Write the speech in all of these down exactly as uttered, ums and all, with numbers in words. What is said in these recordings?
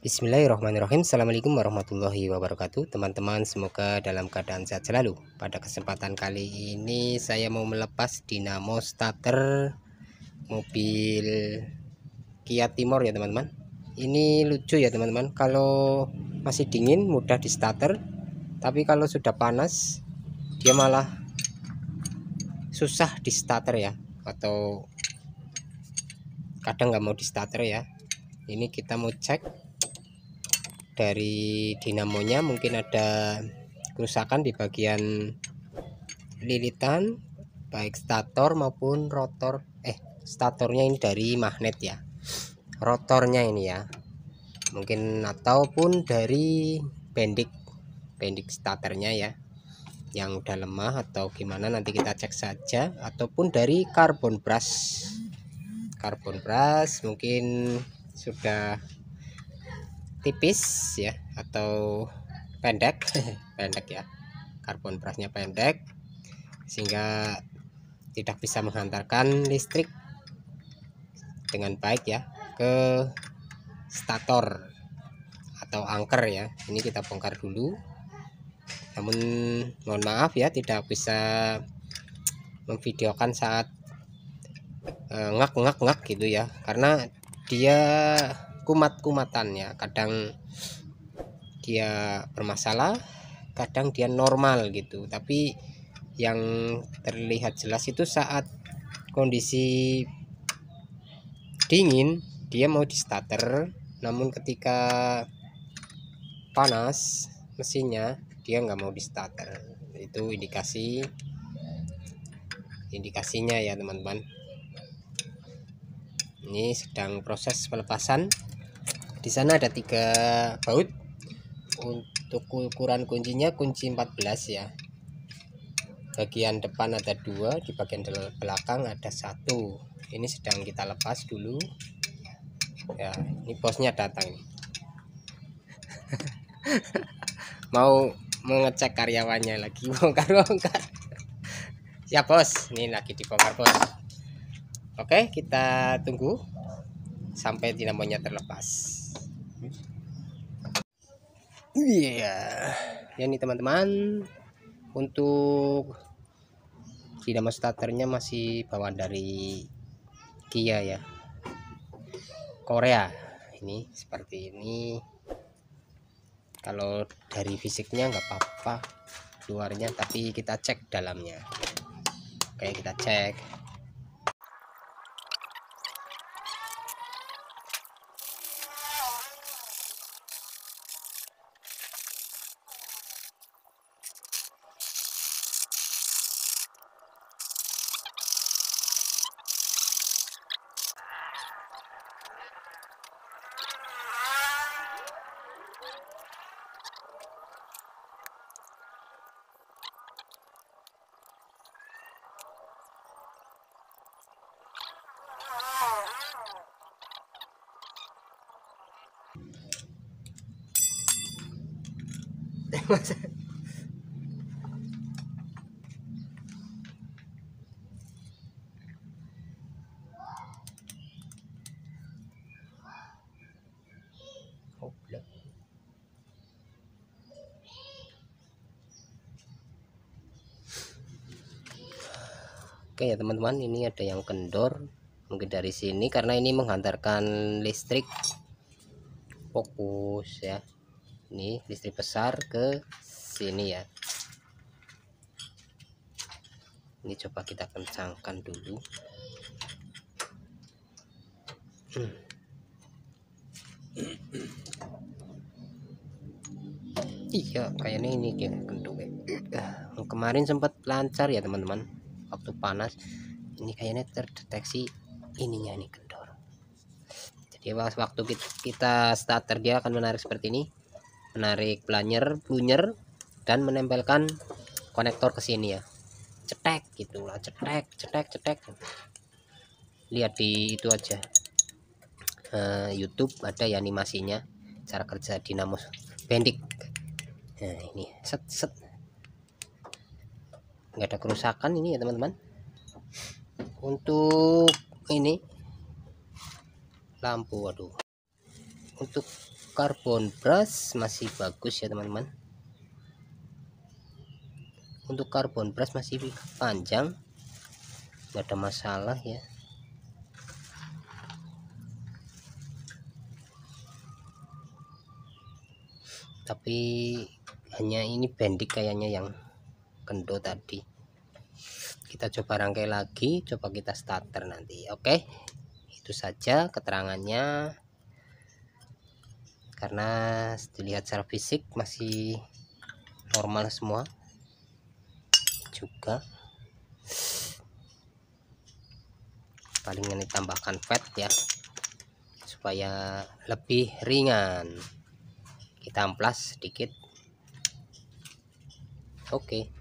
Bismillahirrahmanirrahim. Assalamualaikum warahmatullahi wabarakatuh. Teman-teman, semoga dalam keadaan sehat selalu. Pada kesempatan kali ini saya mau melepas dinamo starter mobil Kia Timor ya teman-teman. Ini lucu ya teman-teman, kalau masih dingin mudah di starter, tapi kalau sudah panas dia malah susah di starter ya, atau kadang nggak mau di starter ya. Ini kita mau cek dari dinamonya, mungkin ada kerusakan di bagian lilitan baik stator maupun rotor. Eh statornya ini dari magnet ya, rotornya ini ya mungkin, ataupun dari pendik pendik starternya ya yang udah lemah atau gimana, nanti kita cek saja. Ataupun dari karbon brush karbon brush mungkin sudah tipis ya, atau pendek pendek ya, karbon brushnya pendek sehingga tidak bisa menghantarkan listrik dengan baik ya ke stator atau angker ya. Ini kita bongkar dulu, namun mohon maaf ya tidak bisa memvideokan saat ngak ngak ngak gitu ya, karena dia kumat-kumatannya, kadang dia bermasalah, kadang dia normal gitu. Tapi yang terlihat jelas itu saat kondisi dingin dia mau di starter, namun ketika panas mesinnya dia nggak mau di starter. Itu indikasi indikasinya ya teman-teman. Ini sedang proses pelepasan. Di sana ada tiga baut. Untuk ukuran kuncinya kunci empat belas ya. Bagian depan ada dua, di bagian belakang ada satu. Ini sedang kita lepas dulu ya. Ini bosnya datang mau mengecek karyawannya lagi bongkar-bongkar ya bos, ini lagi dibongkar bos. Oke, kita tunggu sampai dinamonya terlepas. Iya ya, ini teman-teman, untuk dinamo starternya masih bawaan dari Kia ya, Korea. Ini seperti ini. Kalau dari fisiknya nggak apa-apa luarnya, tapi kita cek dalamnya. Oke, kita cek. Oke ya teman-teman, ini ada yang kendor mungkin dari sini karena ini menghantarkan listrik fokus ya. Ini listrik besar ke sini ya. Ini coba kita kencangkan dulu. hmm. Iya kayaknya ini dia kendor ya. Kemarin sempat lancar ya teman-teman waktu panas. Ini kayaknya terdeteksi ininya ini kendor. Jadi waktu kita starter dia akan menarik seperti ini, menarik planyer plunyer dan menempelkan konektor ke sini ya, cetek gitulah, cetek cetek cetek. Lihat di itu aja, uh, YouTube ada ya animasinya cara kerja dinamo pendik. Nah ini set set, nggak ada kerusakan ini ya teman-teman. Untuk ini lampu, waduh, untuk karbon brush masih bagus ya teman-teman. Untuk karbon brush masih panjang, nggak ada masalah ya. Tapi hanya ini bendik kayaknya yang kendo tadi. Kita coba rangkai lagi, coba kita starter nanti. Oke, itu saja keterangannya. Karena dilihat secara fisik masih normal semua juga. Paling ini tambahkan fat ya supaya lebih ringan. Kita amplas sedikit. Oke.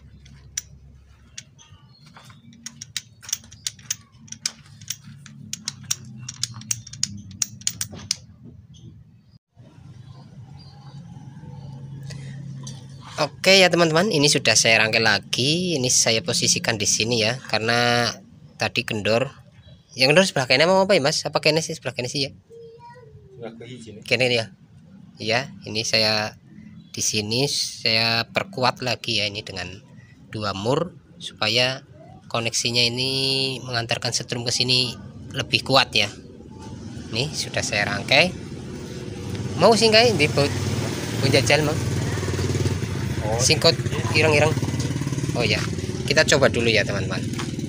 Oke ya teman-teman, ini sudah saya rangkai lagi. Ini saya posisikan di sini ya, karena tadi kendor. Yang kendor sebelah kanan mau apa ya mas? Apa kanan sih sebelah kanan sih ya? Kanan ya. Ya, ini saya di sini saya perkuat lagi ya ini dengan dua mur supaya koneksinya ini mengantarkan setrum ke sini lebih kuat ya. Ini sudah saya rangkai. Mau singkai di penjajal mau? Singkot ireng-ireng. Oh ya, kita coba dulu ya teman-teman.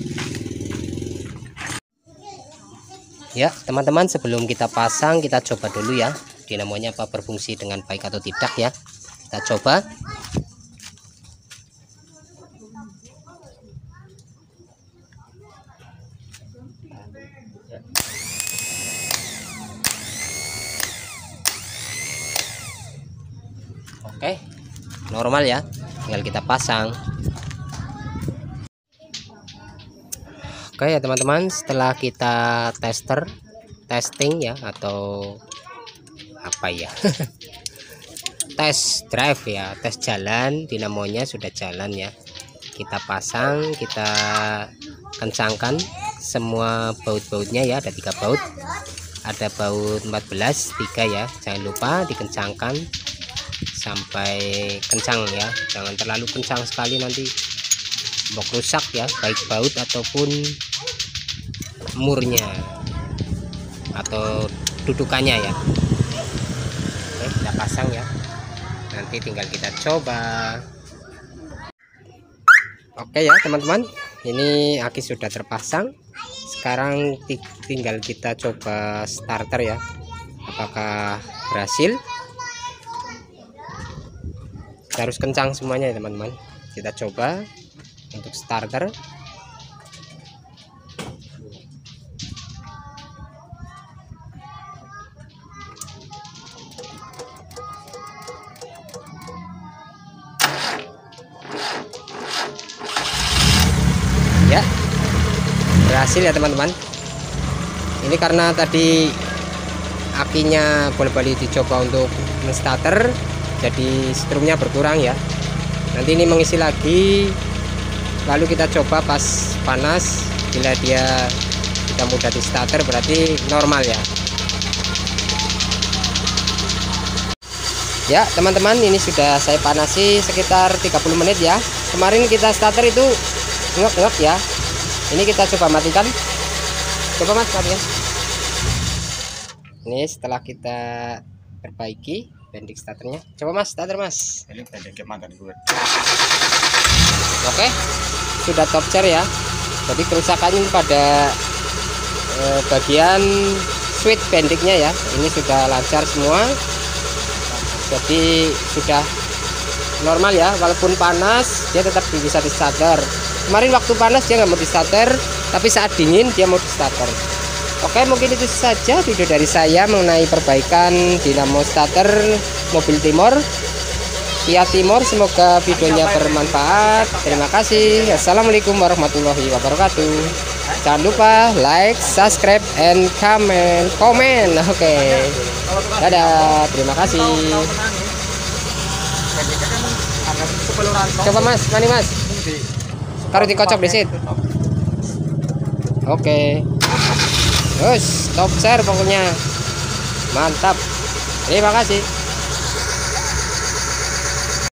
Ya teman-teman, sebelum kita pasang kita coba dulu ya dinamonya apa berfungsi dengan baik atau tidak ya. Kita coba. Oke, normal ya, tinggal kita pasang. Oke ya teman-teman, setelah kita tester testing ya atau apa ya tes drive ya, tes jalan, dinamonya sudah jalan ya. Kita pasang, kita kencangkan semua baut-bautnya ya, ada tiga baut, ada baut empat belas tiga ya, jangan lupa dikencangkan sampai kencang ya, jangan terlalu kencang sekali nanti mau rusak ya, baik baut ataupun murnya atau dudukannya ya. Oke, kita pasang ya, nanti tinggal kita coba. Oke ya teman-teman, ini aki sudah terpasang. Sekarang tinggal kita coba starter ya, apakah berhasil. Harus kencang semuanya ya teman-teman. Kita coba untuk starter. Ya, berhasil ya teman-teman. Ini karena tadi akinya bolak-balik dicoba untuk starter, jadi strumnya berkurang ya. Nanti ini mengisi lagi, lalu kita coba pas panas. Bila dia kita mudah di starter berarti normal ya. Ya teman-teman, ini sudah saya panasi sekitar tiga puluh menit ya. Kemarin kita starter itu ngek-ngek ya. Ini kita coba matikan. Coba mas matikan. Ini setelah kita perbaiki bendik starternya. Coba mas, starter mas. Oke, sudah top chair ya. Jadi kerusakannya pada eh, bagian switch bendiknya ya. Ini sudah lancar semua. Jadi sudah normal ya. Walaupun panas dia tetap bisa di starter. Kemarin waktu panas dia nggak mau di starter, tapi saat dingin dia mau di starter. Oke, mungkin itu saja video dari saya mengenai perbaikan dinamo starter mobil Timor Kia Timor. Semoga videonya bermanfaat. Terima kasih. Assalamualaikum warahmatullahi wabarakatuh. Jangan lupa like, subscribe, and comment. Komen. Oke, dadah. Terima kasih. Coba mas, mana mas? Taruh dikocok di situ. Oke. Terus top share pokoknya mantap. Terima kasih.